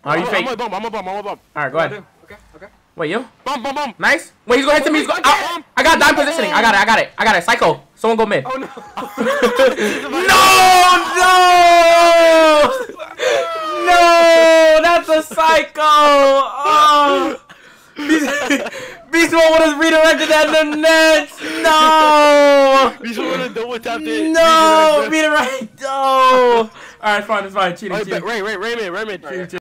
Oh, you fake. I'm a bump. Alright, go ahead. Okay. Wait, you? Bump. Nice. Wait, he's going to hit me. He's going. I got dime positioning. I got it. Psycho. Someone go mid. Oh no. No, that's a psycho. Oh. Beast Mode would have redirected that in the nets. No. Beast Mode would have double tapped it. No, beat it right. No. Alright, it's fine. Cheating. Ray, cheating.